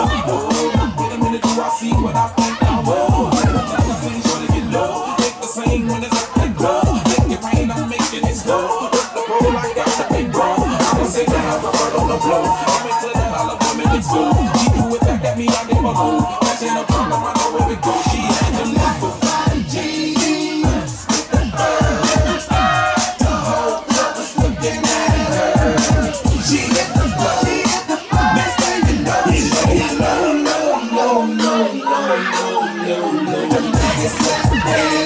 Wait a minute, do I see what I think I will? The things trying to get low. Make the same when it's up and go. Make it rain, I'm making it slow. Put the roll like that's a big bro. I'ma sit down, the bird on the blow. I'm into that, all the women it's cool. She do it back at me, I give a move. That's in a problem, I know where we go. She had them level. It's